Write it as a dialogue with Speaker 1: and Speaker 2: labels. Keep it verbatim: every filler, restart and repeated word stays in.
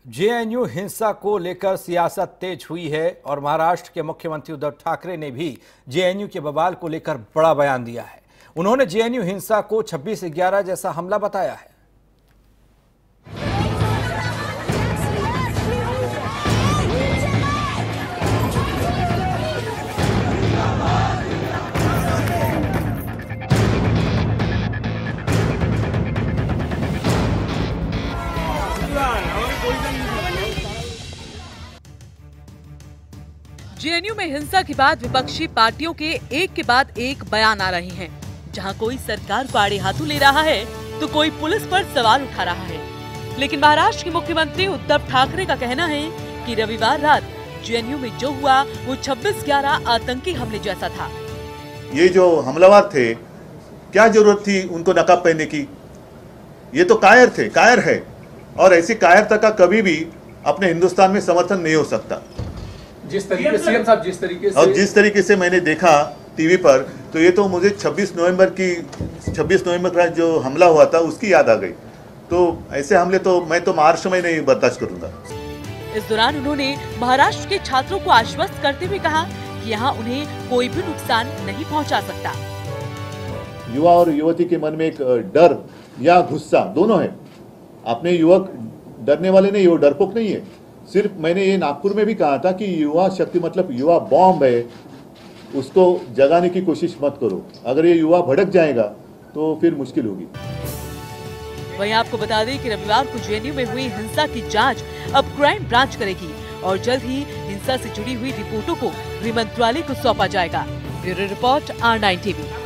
Speaker 1: J N you हिंसा को लेकर सियासत तेज हुई है और महाराष्ट्र के मुख्यमंत्री उद्धव ठाकरे ने भी जे एन यू के बवाल को लेकर बड़ा बयान दिया है। उन्होंने जे एन यू हिंसा को छब्बीस ग्यारह जैसा हमला बताया है।
Speaker 2: जे एन यू में हिंसा के बाद विपक्षी पार्टियों के एक के बाद एक बयान आ रहे हैं, जहां कोई सरकार को आड़े हाथों ले रहा है तो कोई पुलिस पर सवाल उठा रहा है। लेकिन महाराष्ट्र के मुख्यमंत्री उद्धव ठाकरे का कहना है कि रविवार रात जे एन यू में जो हुआ वो छब्बीस ग्यारह आतंकी हमले जैसा था।
Speaker 3: ये जो हमलावर थे, क्या जरूरत थी उनको नकाब पहनने की? ये तो कायर थे, कायर है, और ऐसी कायरता का कभी भी अपने हिंदुस्तान में समर्थन नहीं हो सकता।
Speaker 4: जिस तरीके से साहब जिस तरीके से
Speaker 3: और जिस तरीके से मैंने देखा टीवी पर, तो ये तो मुझे छब्बीस नवंबर की छब्बीस नवंबर का जो हमला हुआ था उसकी याद आ गई। तो ऐसे हमले तो मैं तो महाराष्ट्र में नहीं बर्दाश्त करूंगा।
Speaker 2: इस दौरान उन्होंने महाराष्ट्र के छात्रों को आश्वस्त करते हुए कहा कि यहाँ उन्हें कोई भी नुकसान नहीं पहुँचा सकता।
Speaker 3: युवा और युवती के मन में एक डर या गुस्सा दोनों है। अपने युवक डरने वाले नहीं, वो डरपोक नहीं है। सिर्फ मैंने ये नागपुर में भी कहा था कि युवा शक्ति मतलब युवा बॉम्ब है, उसको जगाने की कोशिश मत करो। अगर ये युवा भड़क जाएगा तो फिर मुश्किल होगी।
Speaker 2: वहीं आपको बता दें कि रविवार को जे एन यू में हुई हिंसा की जांच अब क्राइम ब्रांच करेगी और जल्द ही हिंसा से जुड़ी हुई रिपोर्टों को गृह मंत्रालय को सौंपा जाएगा। Bureau report R nine TV.